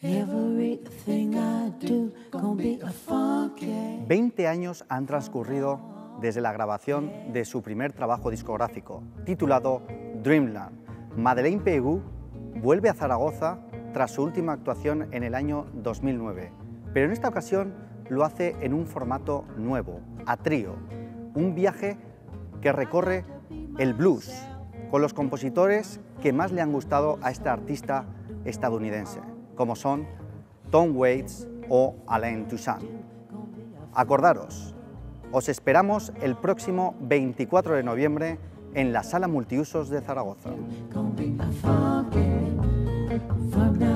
Everything I do gonna be a funky. 20 años han transcurrido desde la grabación de su primer trabajo discográfico, titulado Dreamland. Madeleine Peyroux vuelve a Zaragoza tras su última actuación en el año 2009, pero en esta ocasión lo hace en un formato nuevo, a trío, un viaje que recorre el blues con los compositores que más le han gustado a esta artista estadounidense, como son Tom Waits o Alain Toussaint. Acordaros, os esperamos el próximo 24 de noviembre en la Sala Multiusos de Zaragoza. From now